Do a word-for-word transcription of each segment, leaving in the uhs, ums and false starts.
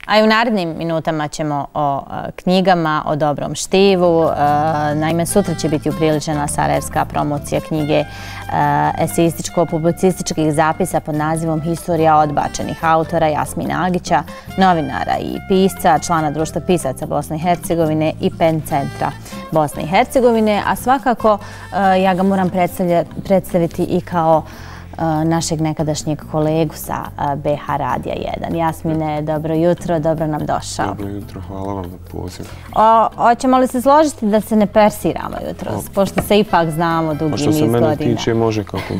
A i u narednim minutama ćemo o knjigama, o dobrom štivu. Naime, sutra će biti upriličena sarajevska promocija knjige eseističko-publicističkih zapisa pod nazivom Historija odbačenih autora Jasmina Agića, novinara i pisca, člana Društva pisaca Bosne i Hercegovine i Pen centra Bosne i Hercegovine. A svakako ja ga moram predstaviti i kao našeg nekadašnjeg kolegu sa B H Radija jedan. Jasmine, dobro jutro, dobro nam došao. Dobro jutro, hvala vam na pozivu. Hoćemo li se složiti da se ne persiramo jutros, pošto se ipak znamo dugi niz godina? A što se mene tiče, može kako.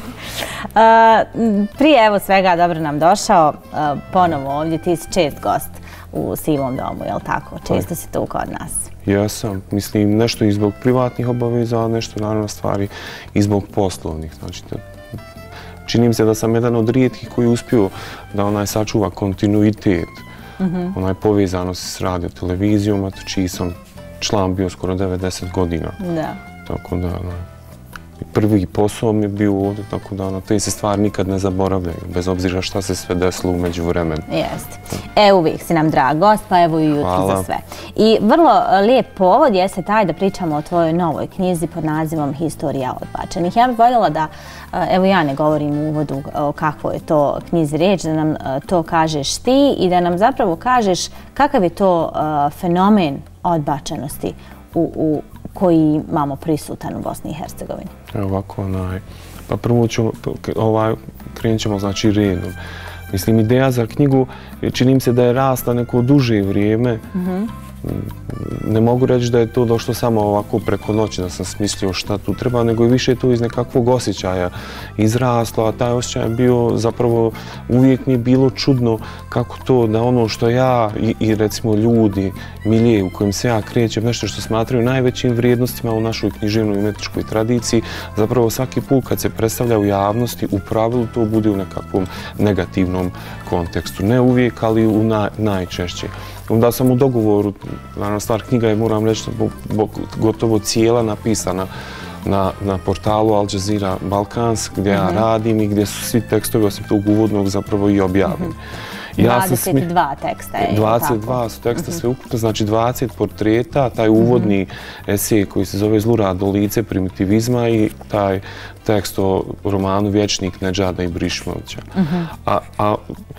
Prije evo svega, dobro nam došao ponovo ovdje. Ti si čest gost u Sivom domu, je li tako? Često si tu kod nas. Jesam. Mislim, nešto i zbog privatnih obaveza, a nešto naravno stvari i zbog poslovnih. Znači, čini mi se da sam jedan od rijetkih koji je uspio da onaj sačuva kontinuitet, onaj povezanost s radio televizijom, čiji sam član bio skoro devedeset godina. Da. Tako da, prvi posao mi je bio ovdje, tako da te se stvari nikad ne zaboravljaju, bez obzira šta se sve desilo u međuvremenu. Jeste. E, uvijek si nam drag gost, pa evo i jutro za sve. I vrlo lijep povod jeste taj da pričamo o tvojoj novoj knjizi pod nazivom Historija odbačenih. Ja bih voljela da, evo ja ne govorim u uvodu o kakvoj je to knjizi riječ, da nam to kažeš ti i da nam zapravo kažeš kakav je to fenomen odbačenosti u koji imamo prisutan u Bosni i Hercegovini. Evo ovako, pa prvo krenut ćemo znači redom. Mislim, ideja za knjigu, čini mi se da je rasla neko duže vrijeme. Ne mogu reći da je to došlo samo ovako preko noći, da sam smislio šta tu treba, nego je više to iz nekakvog osjećaja izraslo, a taj osjećaj je bio zapravo, uvijek mi je bilo čudno kako to da ono što ja i recimo ljudi, milije u kojim se ja krećem, nešto što smatraju najvećim vrijednostima u našoj književnoj i umetničkoj tradiciji, zapravo svaki put kad se predstavlja u javnosti, u pravilu to bude u nekakvom negativnom kontekstu. Ne uvijek, ali u najčešće. Onda sam u dogovoru, naravno stvar knjiga je, moram reći, gotovo cijela napisana na portalu Al Jazeera Balkans, gdje ja radim i gdje su svi tekstovi osim tog uvodnog zapravo i objavljeni. dvadeset dva teksta je. dvadeset dva su teksta sve ukupno, znači dvadeset portreta, taj uvodni esej koji se zove Zlurado lice primitivizma i taj tekst o romanu Vječnik Nedžada Ibrišimovića. A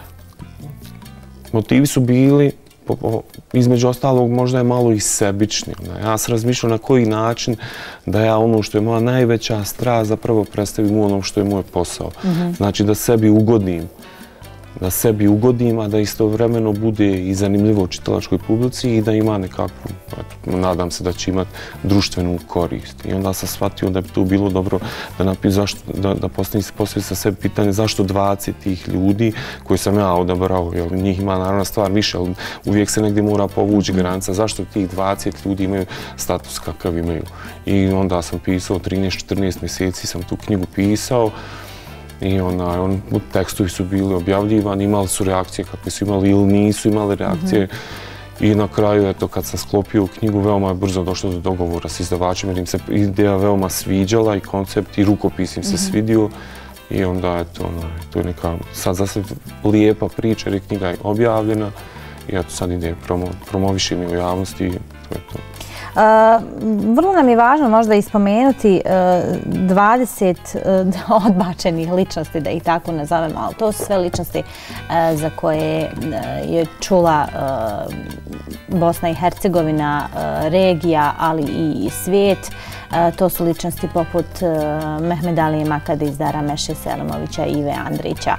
motivi su bili, između ostalog, možda je malo i sebični. Ja sam razmišljao na koji način da ja ono što je moja najveća strast zapravo predstavim u onom što je moj posao. Znači da sebi ugodim. Da sebi ugodim, a da istovremeno bude i zanimljivo čitalačkoj publici i da ima nekakvu, nadam se da će imati društvenu korist. I onda sam shvatio da bi to bilo dobro da postavi sa sebi pitanje zašto dvadeset tih ljudi koje sam ja odabrao, jer njih ima naravno stvar više, ali uvijek se negdje mora povući granica, zašto tih dvadeset ljudi imaju status kakav imaju. I onda sam pisao, trinaest četrnaest mjeseci sam tu knjigu pisao, i tekstovi su bili objavljivani, imali su reakcije kakve su imali ili nisu imali reakcije. I na kraju, eto, kad sam sklopio knjigu, veoma je brzo došlo do dogovora s izdavačem jer im se ideja veoma sviđala i koncept i rukopis im se svidio. I onda, eto, to je neka sad za sve lijepa priča jer je knjiga objavljena i eto sad ide promovišem je u javnosti i to je to. Vrlo nam je važno možda ispomenuti dvadeset odbačenih ličnosti, da ih tako nazovemo, ali to su sve ličnosti za koje je čula Bosna i Hercegovina, regija, ali i svijet. To su ličnosti poput Mehmed Alije Makadizdara, Meše Selimovića i Ive Andrića.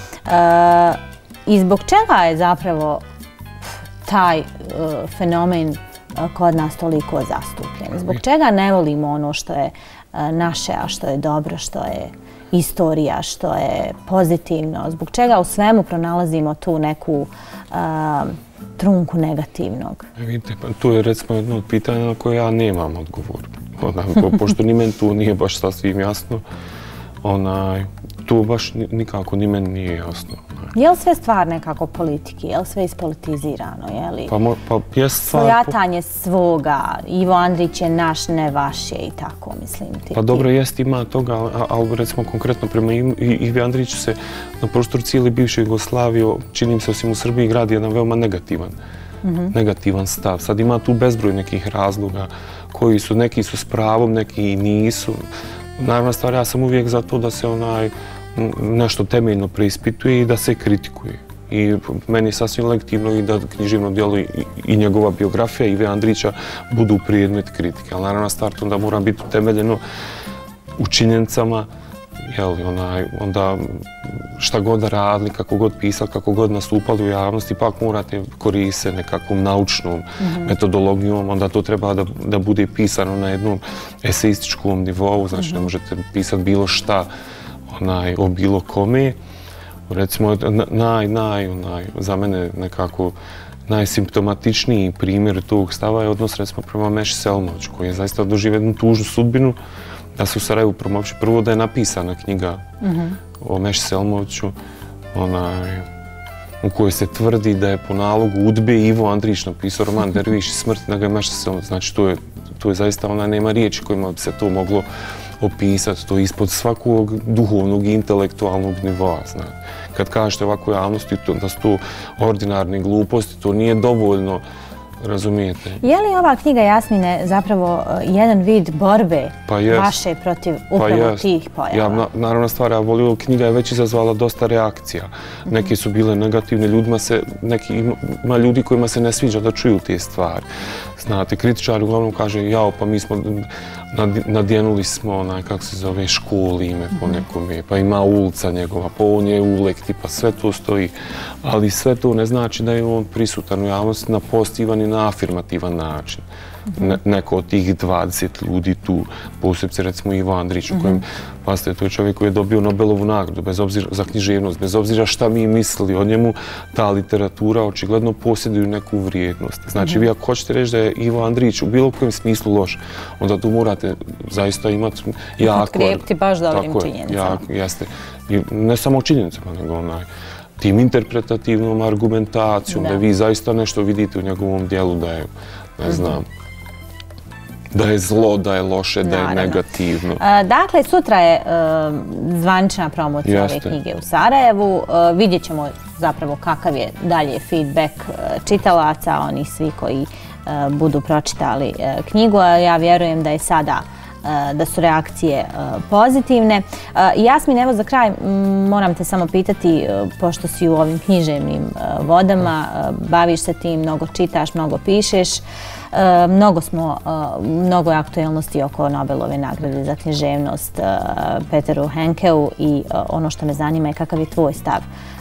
I zbog čega je zapravo taj fenomen kod nas toliko zastupljen? Zbog čega ne volimo ono što je naše, a što je dobro, što je istorija, što je pozitivno? Zbog čega u svemu pronalazimo tu neku trunku negativnog? Vidite, tu je recimo jedno od pitanja na koje ja nemam odgovor. Pošto ni meni tu nije baš sasvim jasno, to baš nikako ni meni nije jasno. Je li sve stvar nekako politike? Je li sve ispolitizirano? Pa jest stvar... Svojatanje svoga, Ivo Andrić je naš, ne vaš je i tako, mislim. Pa dobro, jest, ima toga, ali recimo konkretno prema Ivi Andriću se na prostoru cijele bivše Jugoslavije, čini mi se osim u Srbiji, gradi jedan veoma negativan negativan stav. Sad ima tu bezbroj nekih razloga koji su, neki su s pravom, neki i nisu. Naravno stvar, ja sam uvijek za to da se onaj nešto temeljno preispituje i da se kritikuje. I meni je sasvim legitimno i da književno djelo i njegova biografija Ive Andrića budu predmet kritike. Ali naravno stvar to onda mora biti utemeljeno u činjenicama, onda šta god radili, kako god pisali, kako god nastupali u javnosti, ipak morate koristiti nekakvom naučnom metodologijom, onda to treba da bude pisano na jednom eseističkom nivou, znači ne možete pisati bilo šta o bilo kome. Recimo, naj, naj, za mene nekako najsimptomatičniji primjer tog stava je odnos recimo prema Meši Selimoviću, koji je zaista doživio jednu tužnu sudbinu, da se u Sarajevu promoviše. Prvo da je napisana knjiga o Meši Selimoviću, u kojoj se tvrdi da je po nalogu UDBE Ivo Andrić napisao roman Derviš i smrt, da ga je Meša Selimović. Znači, to je zaista, ona nema riječi kojima bi se to moglo opisati. To je ispod svakog duhovnog i intelektualnog nivoa. Kad kažete ovako javnosti da su to ordinarne gluposti, to nije dovoljno, razumijete. Je li ova knjiga Jasmine zapravo jedan vid borbe vaše protiv upravo tih pojava? Naravno stvar, ja volio, knjiga je već izazvala dosta reakcija. Neke su bile negativne, ljudima se, ima ljudi kojima se ne sviđa da čuju te stvari. Znate, kritičari uglavnom kaže, jao, pa mi smo nadjenuli smo onaj, kako se zove, školi ime po nekome, pa ima ulica njegova, pa on je ulekti, pa sve to stoji. Ali sve to ne znači da je on prisutan u javnosti na pozitivan i na afirmativan način. Neko od tih dvadeset ljudi tu, posebno recimo Ivo Andrić, u kojem, pazite, to je čovjek koji je dobio Nobelovu nagradu za književnost, bez obzira šta mi mislili o njemu, ta literatura očigledno posjeduju neku vrijednost. Znači, vi ako hoćete reći da je Ivo Andrić u bilo kojem smislu loš, onda tu morate zaista imati jako... Potkrijepiti baš dobrim činjenicama. Jeste. Ne samo činjenicama, nego onaj tim interpretativnom argumentacijom, da vi zaista nešto vidite u njegovom dijelu da je, ne znam, da je zlo, da je loše, da je negativno. Dakle, sutra je zvanična promocija ove knjige u Sarajevu. Vidjet ćemo zapravo kakav je dalje feedback čitalaca, onih svi koji budu pročitali knjigu. Ja vjerujem da je sada da su reakcije pozitivne. Jasmin, evo za kraj moram te samo pitati, pošto si u ovim književnim vodama, baviš se tim, mnogo čitaš, mnogo pišeš, mnogo smo, mnogo je aktuelnosti oko Nobelove nagrade za književnost Peteru Handkeu i ono što me zanima je kakav je tvoj stav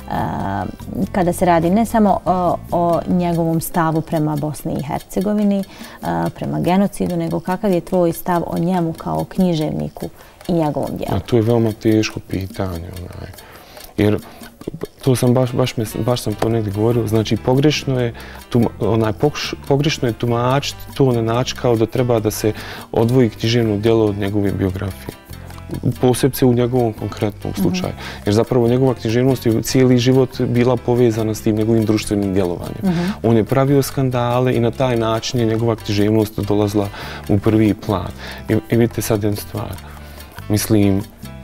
kada se radi ne samo o njegovom stavu prema Bosni i Hercegovini, prema genocidu, nego kakav je tvoj stav o njemu kao književniku i njegovom dijelu? To je veoma teško pitanje. Jer to sam baš, baš, baš sam to negdje govorio, znači pogrešno je, onaj, pogrešno je tumačiti to na način kao da treba da se odvoji književno djelo od njegove biografije. Posebce u njegovom konkretnom slučaju. Jer zapravo njegova književnost je cijeli život bila povezana s tim njegovim društvenim djelovanjem. On je pravio skandale i na taj način je njegova književnost dolazila u prvi plan. I vidite sad jednu stvar. Mislim,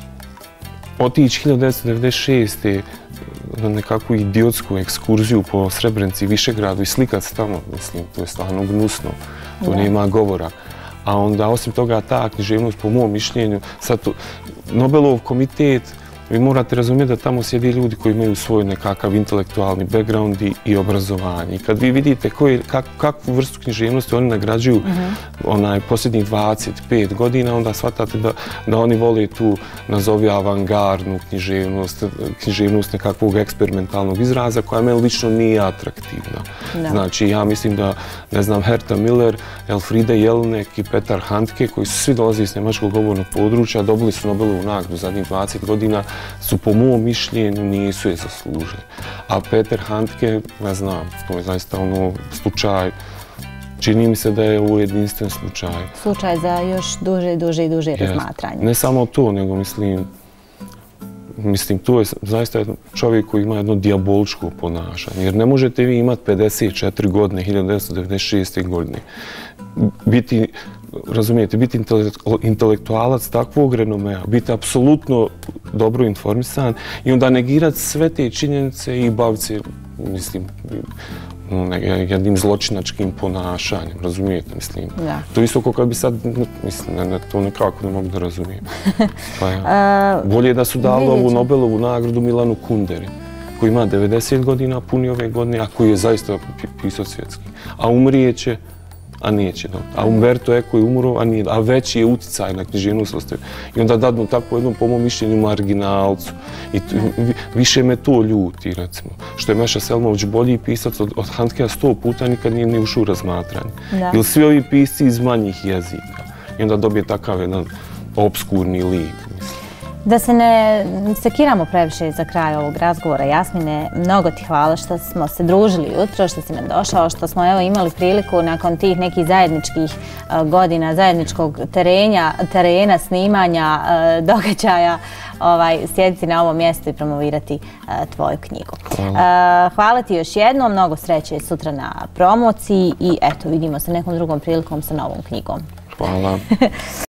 otići hiljadu devetsto devedeset šeste. na nekakvu idiotsku ekskurziju po Srebrenici i Višegradu i slikat se tamo, mislim, to je stvarno gnusno. To nema govora. A onda, osim toga, ta književnost, po mom mišljenju, sad Nobelov komitet, vi morate razumjeti da tamo sjedi ljudi koji imaju svoj nekakav intelektualni background i obrazovanje. I kad vi vidite kakvu vrstu književnosti oni nagrađuju posljednjih dvadeset pet godina, onda shvatate da oni vole tu, nazovi, avangardnu književnost, književnost nekakvog eksperimentalnog izraza koja meni lično nije atraktivna. Znači, ja mislim da, ne znam, Herta Miller, Elfriede Jelinek i Petar Handke, koji su svi dolazili iz njemačkog govornog područja, dobili su Nobelovu nagradu zadnjih dvadeset godina, su po mom mišljenju nisu je zaslužili. A Petar Handke, ne znam, to je zaista ono slučaj, čini mi se da je ovo jedinstven slučaj. Slučaj za još duže, duže i duže razmatranje. Ne samo to, nego mislim, mislim, to je zaista čovjek koji ima jedno dijaboličko ponašanje. Jer ne možete vi imati pedeset četiri godine, hiljadu devetsto devedeset šeste. godine, biti, razumijete, biti intelektualac takvog renomea, biti apsolutno dobro informisan i onda negirati sve te činjenice i baviti se, mislim, jednim zločinačkim ponašanjem, razumijete, mislim. To isto kao kad bi sad, mislim, to nekako ne mogu da razumijem. Bolje je da su dali ovu Nobelovu nagradu Milanu Kunderi, koji ima devedeset godina, puni ove godine, a koji je zaista pisac svjetski. A umrijeće, a neće. A Umberto Eco je umro, a nije. A veći je uticaj na književnost ostavio. I onda dadnu tako jednom, po mom mišljenju, marginalcu. I više me to ljuti, recimo. Što je Meša Selimović bolji pisac od Handkea sto puta, nikad nije ni ušao u razmatranje. Jer svi ovi pisci iz manjih jezika. I onda dobije takav jedan obskurni lik, mislim. Da se ne sekiramo previše za kraj ovog razgovora, Jasmine, mnogo ti hvala što smo se družili jutro, što si nam došao, što smo evo imali priliku nakon tih nekih zajedničkih godina, zajedničkog terenja, terena, snimanja, događaja, sjediti na ovom mjestu i promovirati tvoju knjigu. Hvala ti još jednom, mnogo sreće sutra na promociji i eto, vidimo se nekom drugom prilikom sa novom knjigom. Hvala.